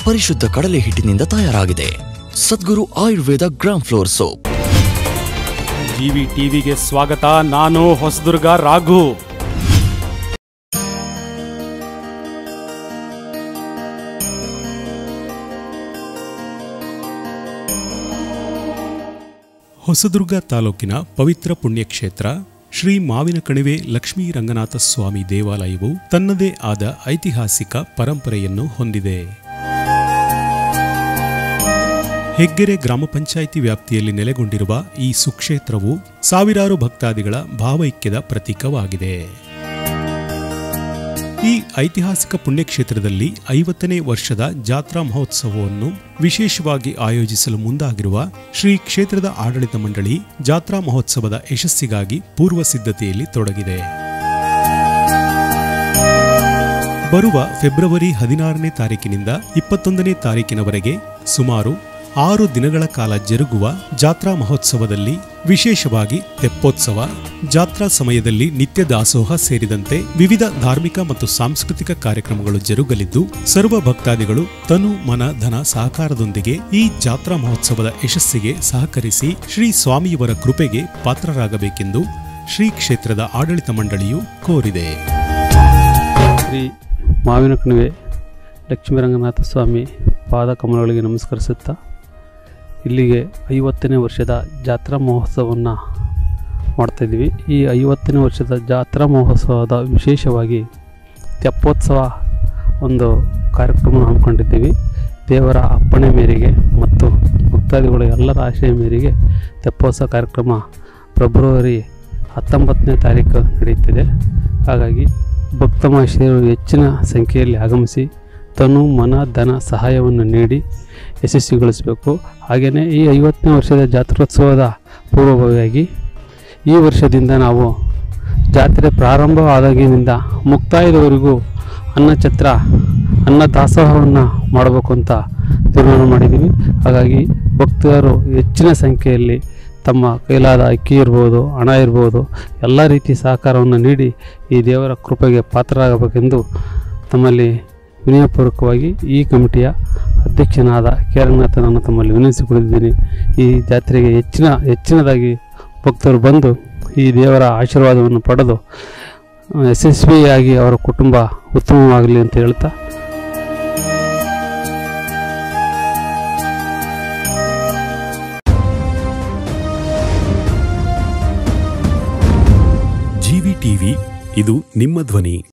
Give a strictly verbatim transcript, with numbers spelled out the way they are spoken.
ಪರಿಶುದ್ಧ ಕಡಲೆ ಹಿಟ್ಟಿನಿಂದ ತಯಾರಾಗಿದೆ. Sadguru Ayurveda gram flour soap. GV ಟಿವಿಗೆ ಸ್ವಾಗತ. ನಾನು ಹೊಸದುರ್ಗ ರಾಘು. ಹೊಸದುರ್ಗ ತಾಲೂಕಿನ ಪವಿತ್ರ ಪುಣ್ಯಕ್ಷೇತ್ರ ಶ್ರೀ ಮಾವಿನಕಣಿವೆ ಲಕ್ಷ್ಮೀ ರಂಗನಾಥ ಸ್ವಾಮಿ ದೇವಾಲಯವು ತನ್ನದೇ ಆದ ಐತಿಹಾಸಿಕ ಪರಂಪರೆಯನ್ನು ಹೊಂದಿದೆ. ಹೆಗ್ಗೆರೆ ಗ್ರಾಮ ಪಂಚಾಯಿತಿ ವ್ಯಾಪ್ತಿಯಲ್ಲಿ ನೆಲೆಗೊಂಡಿರುವ ಈ ಸುಕ್ಷೇತ್ರವು ಸಾವಿರಾರು ಭಕ್ತಾದಿಗಳ ಭಾವೈಕ್ಯದ ಪ್ರತೀಕವಾಗಿದೆ. ಈ ಐತಿಹಾಸಿಕ ಪುಣ್ಯಕ್ಷೇತ್ರದಲ್ಲಿ ಐವತ್ತನೇ ವರ್ಷದ ಜಾತ್ರಾ ಮಹೋತ್ಸವವನ್ನು ವಿಶೇಷವಾಗಿ ಆಯೋಜಿಸಲು ಮುಂದಾಗಿರುವ ಶ್ರೀ ಕ್ಷೇತ್ರದ ಆಡಳಿತ ಮಂಡಳಿ ಜಾತ್ರಾ ಮಹೋತ್ಸವದ ಯಶಸ್ಸಿಗಾಗಿ ಪೂರ್ವ ಸಿದ್ಧತೆಯಲ್ಲಿ ತೊಡಗಿದೆ. ಬರುವ ಫೆಬ್ರವರಿ ಹದಿನಾರನೇ ತಾರೀಕಿನಿಂದ ಇಪ್ಪತ್ತೊಂದನೇ ತಾರೀಕಿನವರೆಗೆ ಸುಮಾರು ಆರು ದಿನಗಳ ಕಾಲ ಜರುಗುವ ಜಾತ್ರಾ ಮಹೋತ್ಸವದಲ್ಲಿ ವಿಶೇಷವಾಗಿ ತೆಪ್ಪೋತ್ಸವ, ಜಾತ್ರಾ ಸಮಯದಲ್ಲಿ ನಿತ್ಯ ದಾಸೋಹ ಸೇರಿದಂತೆ ವಿವಿಧ ಧಾರ್ಮಿಕ ಮತ್ತು ಸಾಂಸ್ಕೃತಿಕ ಕಾರ್ಯಕ್ರಮಗಳು ಜರುಗಲಿದ್ದು, ಸರ್ವ ಭಕ್ತಾದಿಗಳು ತನು ಮನ ಧನ ಸಹಕಾರದೊಂದಿಗೆ ಈ ಜಾತ್ರಾ ಮಹೋತ್ಸವದ ಯಶಸ್ಸಿಗೆ ಸಹಕರಿಸಿ ಶ್ರೀ ಸ್ವಾಮಿಯವರ ಕೃಪೆಗೆ ಪಾತ್ರರಾಗಬೇಕೆಂದು ಶ್ರೀ ಕ್ಷೇತ್ರದ ಆಡಳಿತ ಮಂಡಳಿಯು ಕೋರಿದೆ. ಶ್ರೀ ಮಾವಿನಕಣಿವೆ ಲಕ್ಷ್ಮೀರಂಗನಾಥ ಸ್ವಾಮಿ ಪಾದ ಕಮಲಗಳಿಗೆ ನಮಸ್ಕರಿಸುತ್ತಾ ಇಲ್ಲಿಗೆ ಐವತ್ತನೇ ವರ್ಷದ ಜಾತ್ರಾ ಮಹೋತ್ಸವವನ್ನು ಮಾಡ್ತಾಯಿದ್ದೀವಿ. ಈ ಐವತ್ತನೇ ವರ್ಷದ ಜಾತ್ರಾ ಮಹೋತ್ಸವದ ವಿಶೇಷವಾಗಿ ತೆಪ್ಪೋತ್ಸವ ಒಂದು ಕಾರ್ಯಕ್ರಮ ಹಮ್ಮಿಕೊಂಡಿದ್ದೀವಿ. ದೇವರ ಅಪ್ಪಣೆ ಮೇರೆಗೆ ಮತ್ತು ಭಕ್ತಾದಿಗಳ ಎಲ್ಲರ ಆಶಯ ಮೇರೆಗೆ ತೆಪ್ಪೋತ್ಸವ ಕಾರ್ಯಕ್ರಮ ಫೆಬ್ರವರಿ ಹತ್ತೊಂಬತ್ತನೇ ತಾರೀಕು ನಡೆಯುತ್ತಿದೆ. ಹಾಗಾಗಿ ಭಕ್ತ ಮಹಾಶಯರು ಹೆಚ್ಚಿನ ಸಂಖ್ಯೆಯಲ್ಲಿ ಆಗಮಿಸಿ ತನು ಮನ ಧನ ಸಹಾಯವನ್ನು ನೀಡಿ ಯಶಸ್ವಿಗೊಳಿಸಬೇಕು. ಹಾಗೆಯೇ ಈ ಐವತ್ತನೇ ವರ್ಷದ ಜಾತ್ರೋತ್ಸವದ ಪೂರ್ವಭಾವಿಯಾಗಿ ಈ ವರ್ಷದಿಂದ ನಾವು ಜಾತ್ರೆ ಪ್ರಾರಂಭವಾದಾಗಿನಿಂದ ಮುಕ್ತಾಯದವರೆಗೂ ಅನ್ನಛತ್ರ ಅನ್ನ ದಾಸೋಹವನ್ನು ಮಾಡಬೇಕು ಅಂತ ತೀರ್ಮಾನ ಮಾಡಿದ್ದೀವಿ. ಹಾಗಾಗಿ ಭಕ್ತರು ಹೆಚ್ಚಿನ ಸಂಖ್ಯೆಯಲ್ಲಿ ತಮ್ಮ ಕೈಲಾದ ಅಕ್ಕಿ ಇರ್ಬೋದು, ಹಣ ಇರ್ಬೋದು, ಎಲ್ಲ ರೀತಿ ಸಹಕಾರವನ್ನು ನೀಡಿ ಈ ದೇವರ ಕೃಪೆಗೆ ಪಾತ್ರರಾಗಬೇಕೆಂದು ತಮ್ಮಲ್ಲಿ ವಿನಯಪೂರ್ವಕವಾಗಿ ಈ ಕಮಿಟಿಯ ಅಧ್ಯಕ್ಷನಾದ ಕೇರನಾಥನನ್ನು ತಮ್ಮಲ್ಲಿ ವಿನಂತಿಸಿಕೊಂಡಿದ್ದೀನಿ. ಈ ಜಾತ್ರೆಗೆ ಹೆಚ್ಚಿನ ಹೆಚ್ಚಿನದಾಗಿ ಭಕ್ತರು ಬಂದು ಈ ದೇವರ ಆಶೀರ್ವಾದವನ್ನು ಪಡೆದು ಯಶಸ್ವಿಯಾಗಿ ಅವರ ಕುಟುಂಬ ಉತ್ತಮವಾಗಲಿ ಅಂತ ಹೇಳ್ತಾ ಜಿವಿ ಟಿವಿ ಇದು ನಿಮ್ಮ ಧ್ವನಿ.